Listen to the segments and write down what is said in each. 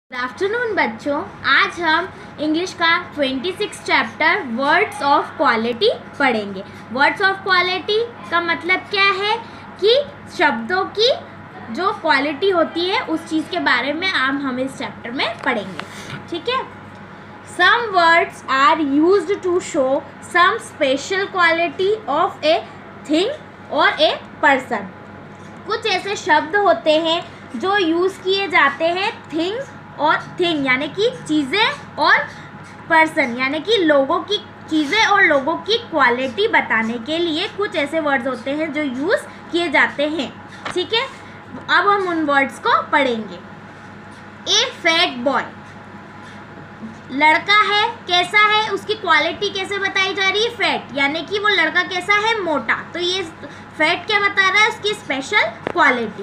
Good afternoon बच्चों, आज हम इंग्लिश का 26 चैप्टर वर्ड्स ऑफ क्वालिटी पढ़ेंगे। वर्ड्स ऑफ क्वालिटी का मतलब क्या है कि शब्दों की जो क्वालिटी होती है उस चीज़ के बारे में हम इस चैप्टर में पढ़ेंगे। ठीक है। Some words are used to show some special quality of a thing और ए पर्सन। कुछ ऐसे शब्द होते हैं जो यूज़ किए जाते हैं थिंग यानी कि चीज़ें और पर्सन यानी कि लोगों की चीज़ें और लोगों की क्वालिटी बताने के लिए कुछ ऐसे वर्ड्स होते हैं जो यूज़ किए जाते हैं। ठीक है। अब हम उन वर्ड्स को पढ़ेंगे। ए फैट बॉय, लड़का है, कैसा है, उसकी क्वालिटी कैसे बताई जा रही है? फैट, यानी कि वो लड़का कैसा है? मोटा। तो ये फैट क्या बता रहा है? उसकी special quality.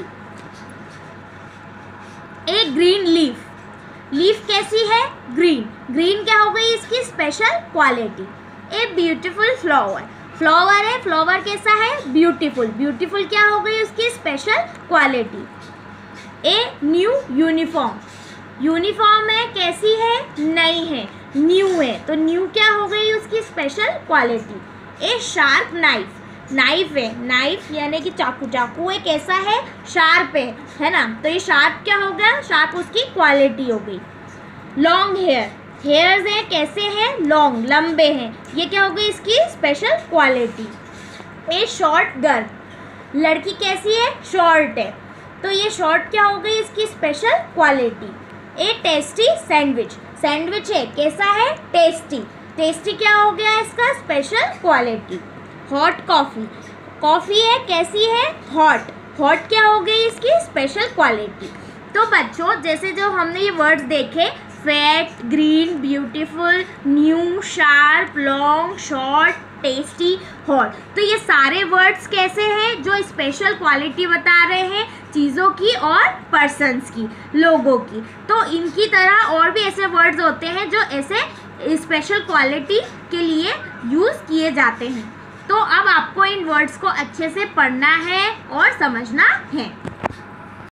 A green leaf, leaf कैसी है? ग्रीन। ग्रीन क्या हो गई? इसकी special quality. A beautiful flower, flower है, फ्लावर कैसा है? ब्यूटीफुल। ब्यूटीफुल क्या हो गई? उसकी special quality. A new uniform, uniform है, कैसी है? नई है, न्यू है, तो न्यू क्या हो गई? उसकी special quality. A sharp knife, knife है, नाइफ यानी कि चाकू, चाकू है, कैसा है? शार्प है ना, तो ये शार्प क्या हो गया? शार्प उसकी क्वालिटी हो गई। लॉन्ग हेयर, हेयर्स है, कैसे हैं? लॉन्ग, लंबे हैं, ये क्या हो गई? इसकी special quality. A short girl, लड़की कैसी है? शॉर्ट है, तो ये शॉर्ट क्या हो गई? इसकी special quality. A tasty sandwich, sandwich है, कैसा है? टेस्टी, टेस्टी क्या हो गया? इसका special quality. Hot coffee, coffee है, कैसी है? हॉट, हॉट क्या हो गई? इसकी स्पेशल क्वालिटी। तो बच्चों, जैसे जो हमने ये वर्ड्स देखे, fat, green, beautiful, new, sharp, long, short, tasty, hot, तो ये सारे वर्ड्स कैसे हैं? जो स्पेशल क्वालिटी बता रहे हैं चीज़ों की और पर्सन्स की, लोगों की। तो इनकी तरह और भी ऐसे वर्ड्स होते हैं जो ऐसे स्पेशल क्वालिटी के लिए यूज़ किए जाते हैं। तो अब आपको इन वर्ड्स को अच्छे से पढ़ना है और समझना है।